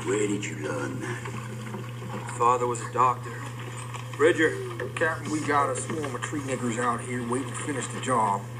Where did you learn that? Father was a doctor. Bridger. Captain, we got a swarm of tree niggers out here waiting to finish the job.